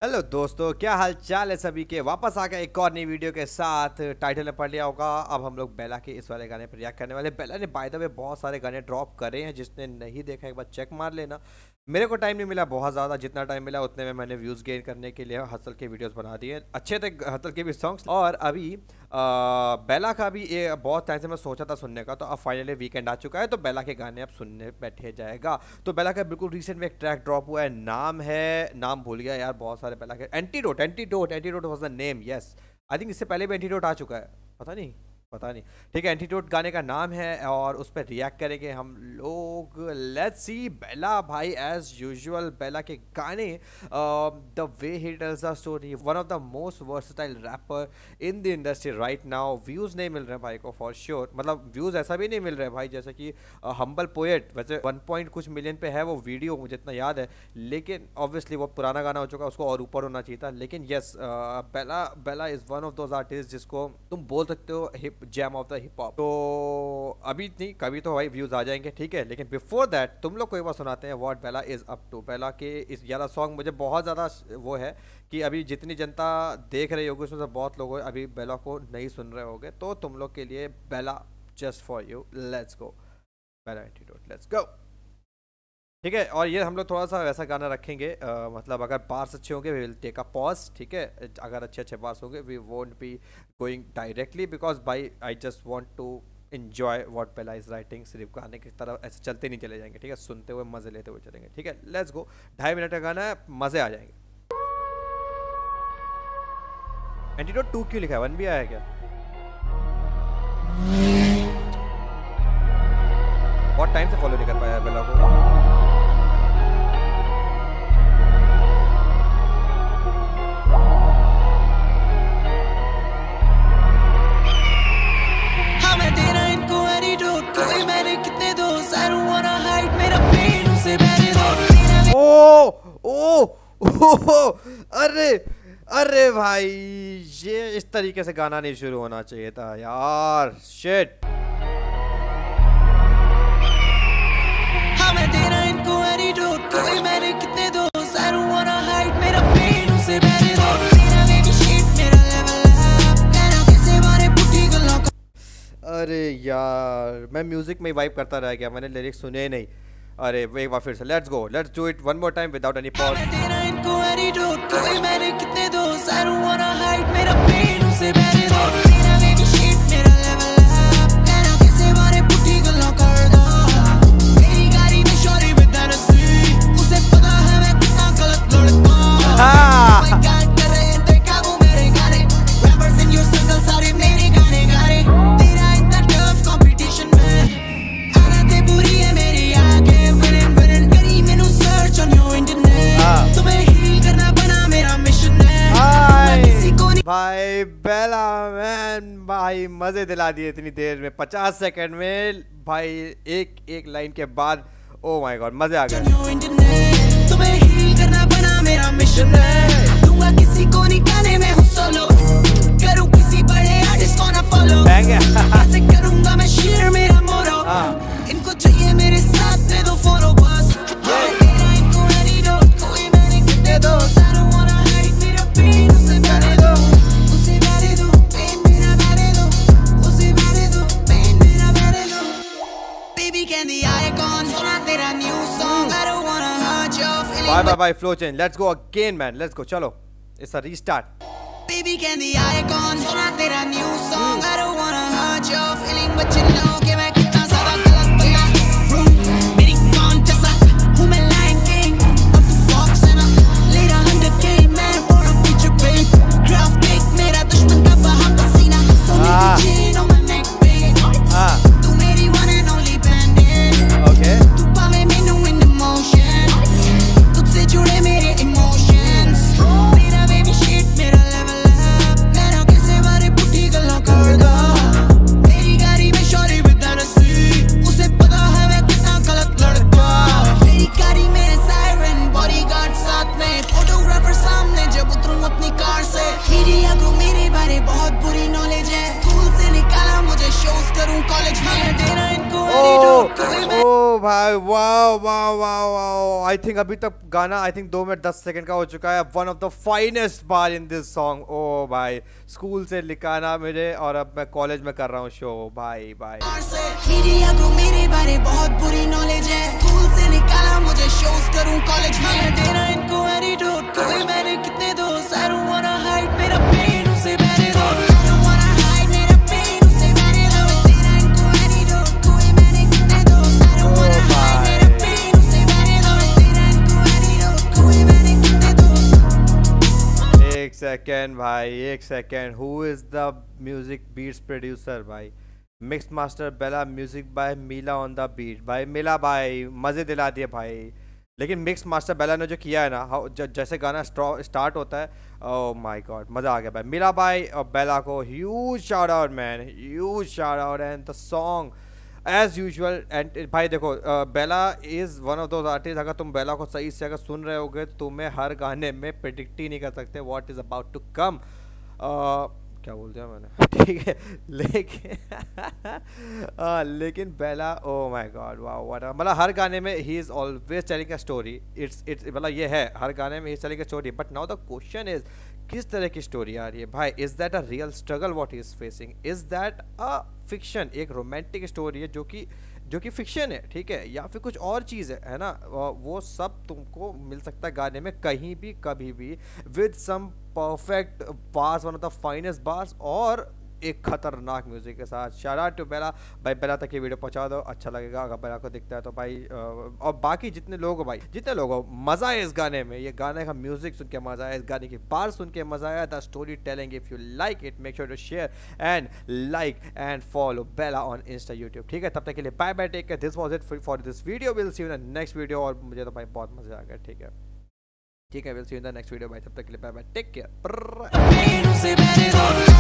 Hello दोस्तों, क्या हाल चाल है सभी के। वापस आ गए एक और नई वीडियो के साथ। टाइटल ने पढ़ लिया होगा, अब हम लोग बेला के इस वाले गाने पर रिएक्ट करने वाले। बेला ने बाय द वे बहुत सारे गाने ड्रॉप करे हैं, जिसने नहीं देखा एक बार चेक मार लेना। मेरे को टाइम नहीं मिला बहुत ज़्यादा, जितना टाइम मिला उतने में मैंने व्यूज़ गेन करने के लिए हसल के वीडियोस बना दिए। अच्छे थे हसल के भी सॉन्ग्स। और अभी बेला का भी बहुत टाइम से मैं सोचा था सुनने का, तो अब फाइनली वीकेंड आ चुका है, तो बेला के गाने अब सुनने बैठे जाएगा। तो बेला का बिल्कुल रिसेंट में एक ट्रैक ड्रॉप हुआ है, नाम भूल गया यार। बहुत सारे बेला के antidote was the name. Yes, I think इससे पहले भी एंटीडोट आ चुका है, पता नहीं। ठीक है, एंटीडोट गाने का नाम है और उस पर रिएक्ट करेंगे हम लोग। लेट्स सी बेला भाई, एज यूजुअल बेला के गाने, the way he tells the story, one of the most versatile rapper in the industry right now. Views नहीं मिल रहे भाई को फॉर श्योर, मतलब व्यूज़ ऐसा भी नहीं मिल रहे भाई जैसे कि हम्बल पोएट, वैसे 1 पॉइंट कुछ मिलियन पे है वो वीडियो, मुझे इतना याद है। लेकिन ऑब्वियसली वो पुराना गाना हो चुका, उसको और ऊपर होना चाहिए था। लेकिन yes, Bella is one of those artist जिसको तुम बोल सकते हो hip gem of the hip hop. तो अभी नहीं, कभी तो भाई व्यूज आ जाएंगे, ठीक है। लेकिन बिफोर दैट तुम लोग को एक बार सुनाते हैं what Bella is up to. Bella के इस ज़्यादा सॉन्ग मुझे बहुत ज़्यादा वो है कि अभी जितनी जनता देख रही होगी उसमें से बहुत लोग अभी बेला को नहीं सुन रहे होंगे, तो तुम लोग के लिए Bella just for you. Let's go Bella antidote, let's go. ठीक है, और ये हम लोग थोड़ा सा वैसा गाना रखेंगे, मतलब अगर बार्स अच्छे होंगे we will take a pause, ठीक है। अगर अच्छे बार्स होंगे we won't be going directly, because बाई I just want to enjoy what Bella is writing. सिर्फ गाने की तरफ ऐसे चलते नहीं चले जाएंगे, ठीक है, सुनते हुए मजे लेते हुए चलेंगे, ठीक है। लेट्स गो, 2.5 मिनट का गाना है, मजे आ जाएंगे। एंटीडोट 2 क्यों लिखा है, 1 भी आया क्या? बहुत टाइम से फॉलो नहीं कर पाया बेला को। अरे भाई, ये इस तरीके से गाना नहीं शुरू होना चाहिए था यार, शिट। अरे यार, मैं म्यूजिक में वाइब करता रह गया, मैंने लिरिक्स सुने नहीं। अरे एक बार फिर से, let's go, let's do it one more time without any pause. भाई बेला मैन भाई, मजे दिला दिए इतनी देर में, 50 सेकंड में भाई, एक लाइन के बाद। ओ माय गॉड, मजे आ गए। तुम्हें हील करना बना मेरा मिशन है, दूंगा किसी को निकाले मैं हूं सोलो, करूं किसी बड़े आर्टिस्ट को ना फॉलो, ऐसे करूंगा मैं शेयर मेरा मोरो, इनको चाहिए मेरे साथ दे दो फॉलो बस। इनको एनीडोट, कोई मैंने कितने दो, I don't wanna hide मेरा पेन उसे बने दो, Bye bye flow change. Let's go again man. Let's go. Chalo. It's a restart. Baby can the icon सुना तेरा new song. I don't wanna hurt your feeling but you know कि मैं कितना ज़्यादा गलत बना। मेरी contessa हूँ मैं Lion King और तू Fox है ना। Later 100K man for a feature babe. Craft cake मेरा दुश्मन का बहा पसीना। So मेरी chain on my neck babe. तू मेरी one and only bandit. Okay. तू पावे मैनू in emotion. जुड़े मेरे इमोशंस, मेरा बेबी शिट मेरा लेवल अप, मेरा किसे बारे पुट्ठी गल्ला कर दो, मेरी गाड़ी में शॉरी विद एनर्जी, उसे पता है मैं कितना गलत लड़का, मेरी गाड़ी मेरे सायरन, बॉडीगार्ड साथ में, फोटोग्राफर सामने जब उतरूं अपनी कार से, मीडिया को मेरे बारे बहुत बुरी नॉलेज है, स्कूल से निकाला मुझे शोज करूं कॉलेज में, देना इनको ओ भाई, wow wow wow wow. I think अभी तक गाना 2 मिनट 10 सेकंड का हो चुका है। One of the finest bar in this song. ओ भाई, स्कूल से लिखाना मेरे, और अब मैं कॉलेज में कर रहा हूँ शो। भाई भाई मेरे बारे बहुत बुरी नॉलेज है, स्कूल से निकाला मुझे शोज करूं कॉलेज में। देना इनको एटीट्यूड, कोई मैंने कितने दोस्त, I don't wanna hide मेरा पेन उसे बहने दो। I don't wanna hide मेरा पेन उसे बहने दो। देना इनको एटीट्यूड, कोई मैंने कितने दोस्त, I don't wanna hide मेरा पेन उसे बहने दो। देना इनको एटीट्यूड, कोई मैंने कितने दोस्त। एक सेकेंड भाई, एक second. Who is the music beats producer भाई? Mix master Bella, music by मिला ऑन द बीट। भाई मिला भाई मज़े दिला दिए भाई। लेकिन मिक्स मास्टर बेला ने जो किया है ना, जैसे गाना स्टार्ट होता है, ओह माय गॉड, मज़ा आ गया भाई। मिला भाई और बेला को huge shout out man, huge shout out. And the song as usual. And भाई देखो, Bella is one of those artist, अगर तुम बेला को सही से अगर सुन रहे होगे तो तुम्हें हर गाने में प्रेडिक्ट ही नहीं कर सकते what is about to come. क्या बोल दिया मैंने, ठीक है। लेकिन Bella, oh my God, wow what, मतलब हर गाने में ही is always telling a story. It's मतलब ये है, हर गाने में ही telling a story. But now the question is, किस तरह की स्टोरी आ रही है भाई? Is that a real struggle what he is facing? Is that a fiction? एक रोमांटिक स्टोरी है जो कि फिक्शन है, ठीक है, या फिर कुछ और चीज़ है ना? वो सब तुमको मिल सकता है गाने में कहीं भी कभी भी, with some perfect bars, one of the finest bars, और एक खतरनाक म्यूजिक के साथ। शाउट आउट टू बेला भाई। बेला तक ये वीडियो पहुंचा दो, अच्छा लगेगा अगर बेला को दिखता है तो भाई। और बाकी जितने लोग हो भाई, जितने लोग हो, मज़ा है इस गाने में। ये गाने का म्यूजिक सुन के मज़ा आया, इस गाने की बार सुन के मज़ा आया। The story telling, if you like it make sure to share and like and follow Bella on Insta, YouTube, ठीक है। तब तक के लिए bye bye, take care. This was it for this video. Will see you in the next video. और मुझे तो भाई बहुत मज़ा आ गया, ठीक है, ठीक है। Will see you in the next video भाई। तब तक के लिए बाय बाय, टेक केयर।